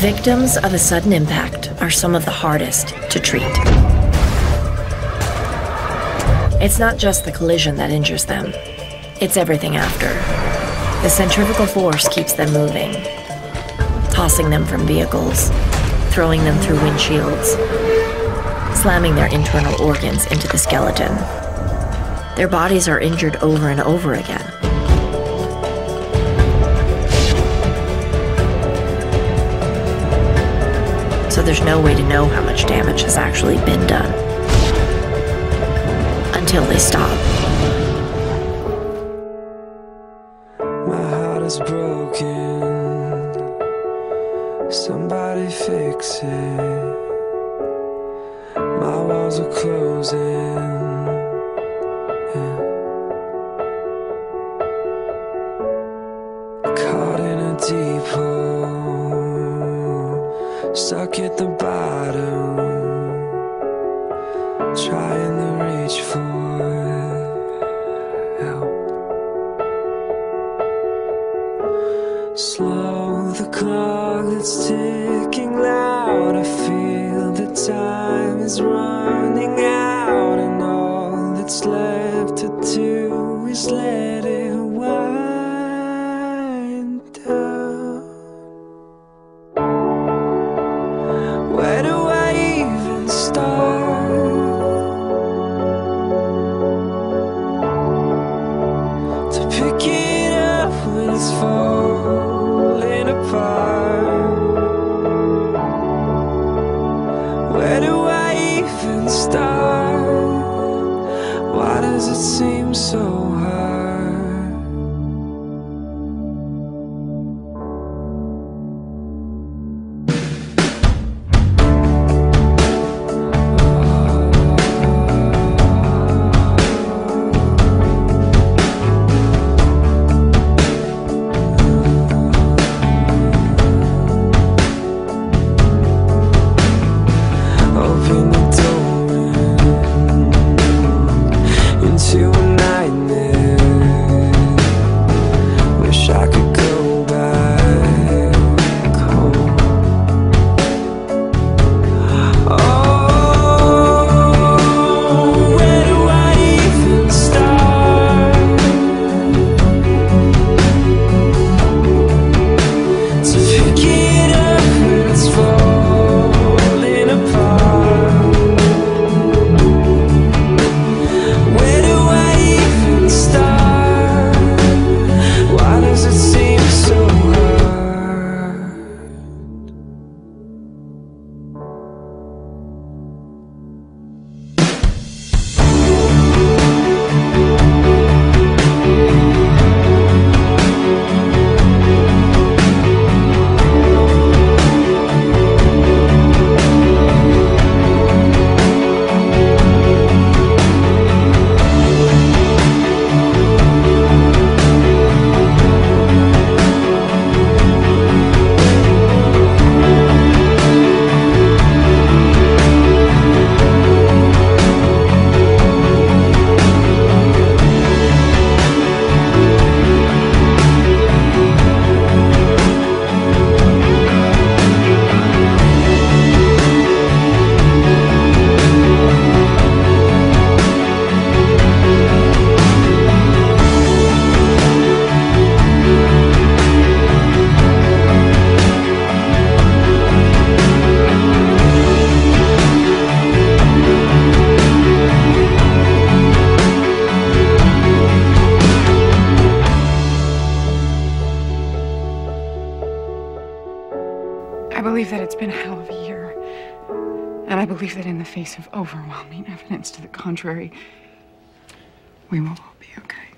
Victims of a sudden impact are some of the hardest to treat. It's not just the collision that injures them, it's everything after. The centrifugal force keeps them moving, tossing them from vehicles, throwing them through windshields, slamming their internal organs into the skeleton. Their bodies are injured over and over again. So there's no way to know how much damage has actually been done until they stop. My heart is broken. Somebody fix it. My walls are closing. Yeah. Caught in a deep hole, stuck at the bottom, trying to reach for help. Slow the clock that's ticking loud. I feel the time is running out, and all that's left to do is let it wind down. Where do I even start to pick it up when it's falling apart? Where do I even start? Why does it seem so hard? Open the door into a nightmare. Wish I could go back home. Oh, where do I even start to pick it up when it's falling apart? Where do I even start? Why does it seem so hard? I believe that it's been a hell of a year. And I believe that in the face of overwhelming evidence to the contrary, we will all be okay.